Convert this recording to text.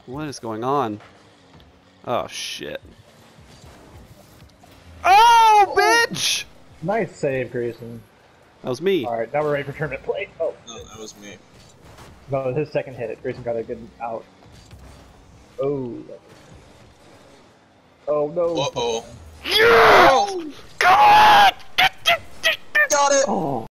What is going on? Oh, shit. Oh, bitch! Nice save, Grayson. That was me. Alright, now we're ready for tournament play. Oh. No, that was me. No, it was his second hit. Grayson got a good out. Oh. Oh, no. Uh-oh. Yeah! Come on! Got it! Oh.